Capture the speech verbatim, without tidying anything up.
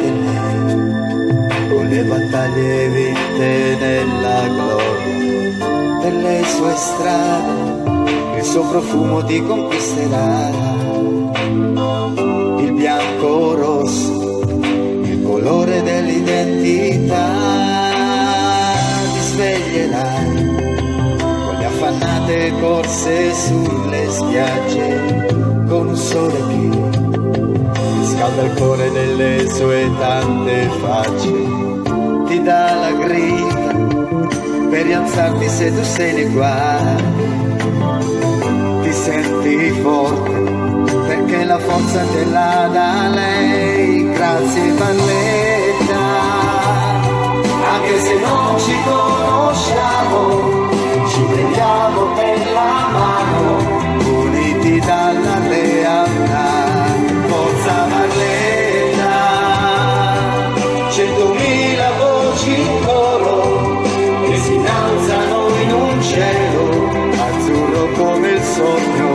vede lei, con le battaglie vinte nella gloria delle sue strade, il suo profumo ti conquisterà, il bianco rosso, il colore dell'identità, ti sveglierai con le affannate corse sulle spiagge, con un sole che scalda il cuore delle sue tante facce, ti dà la grinta per rialzarti se tu sei nei guai, ti senti forte perché la forza te la dà lei. Grazie Valletta, anche se non ci conosciamo, ci prendiamo per la mano, uniti dalla realtà. Forza Valletta, centomila voci in coro che si innalzano in un cielo azzurro come il sogno